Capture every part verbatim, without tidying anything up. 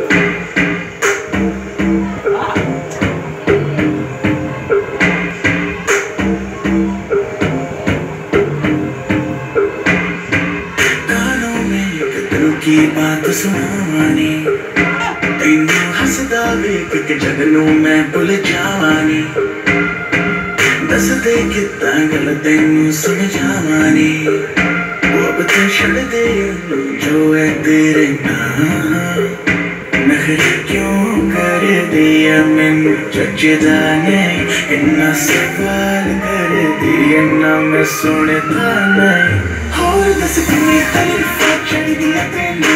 की बात सुनानी तेनू हसदा वेख के जगनू मैं भुल जावानी दस दे किता गल तेनू समझावानी वो अब तो छड़ दे जो है तेरे नाम नखरे क्यों कर दिया मैनू जचदा नहीं इन्ना सवाल कर दिया ना मैं सुनता नहीं होर दस कितनी तारीफां चाहिदियां तैनू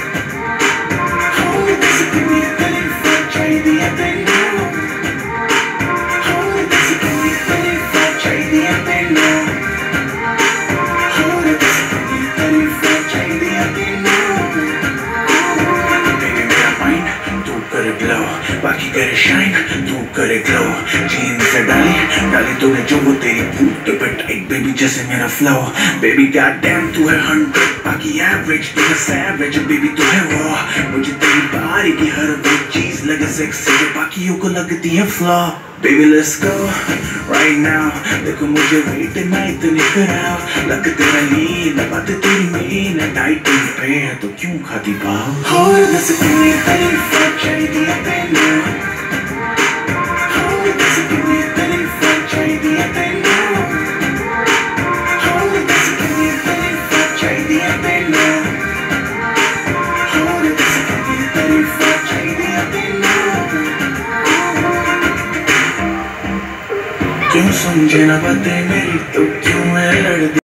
होर दस कितनी तारीफां चाहिदियां तैनू होर दस कितनी तारीफां चाहिदियां तैनू होर दस कितनी तारीफां चाहिदियां तैनू तेरे मेरा माइंड तू करे ग्लो बाकी करे शाइन तू करे ग्लो जीन्स डाली डाली तूने जो वो तेरी बूट पे टाइट बेबी जैसे मेरा फ्लो बेबी गॉडडैम तू है हंड्रेड बाकी एवरेज तू है सैवेज बेबी तू है वो मुझे तेरी बारी की हर वो चीज लगे सेक्सी जो बाकियों को लगती है flaw baby let's go right now देखो मुझे वेट ना इतनी कराओ लग तेरा लीन बात तेरी मीन टाइट पे है तो क्यों खाती पाओ होर दस कितनी तारीफां चाहिदियां तैनू होर दस कितनी तारीफां चाहिदियां तैनू होर दस कितनी तारीफां चाहिदियां तैनू होर दस कितनी तारीफां चाहिदियां तैनू क्यों समझे ना बातें मेरी तो क्यों है लड़ती